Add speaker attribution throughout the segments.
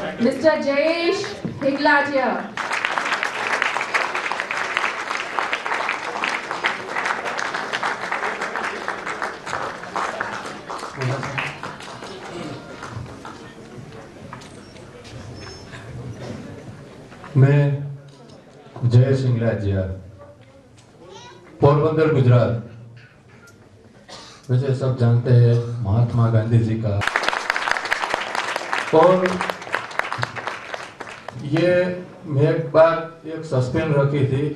Speaker 1: Mr. Jayesh Hinglajiya.
Speaker 2: मैं जयेश हिंगलाजिया, पोरबंदर गुजरात। वैसे सब जानते हैं महात्मा गांधी जी का, और ये मैं एक बार एक सस्पेंस रखी थी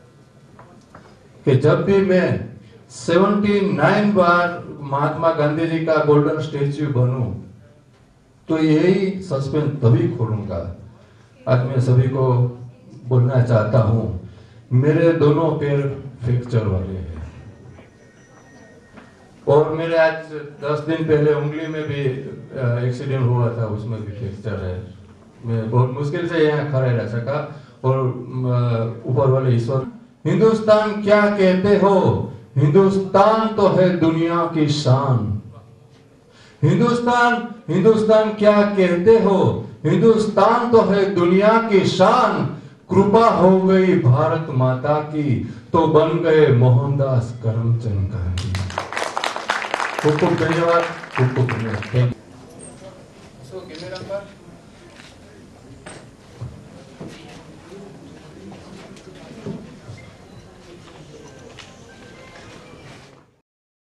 Speaker 2: कि जब भी मैं 79 बार महात्मा गांधी जी का गोल्डन स्टैच्यू बनूं तो यही सस्पेंस तभी खोलूंगा। आज मैं सभी को बोलना चाहता हूं, मेरे दोनों पैर फ्रैक्चर वाले हैं और मेरे आज 10 दिन पहले उंगली में भी एक्सीडेंट हुआ था, उसमें भी फ्रैक्चर है। मैं बहुत मुश्किल से यहाँ खड़ा रह सका और ऊपर वाले ईश्वर। हिंदुस्तान क्या कहते हो? हिंदुस्तान तो है दुनिया की शान। हिंदुस्तान क्या कहते हो? हिंदुस्तान तो है दुनिया की शान। कृपा हो गई भारत माता की तो बन गए मोहनदास करमचंद गांधी। खूब खूब धन्यवाद, खूब खूब धन्यवाद।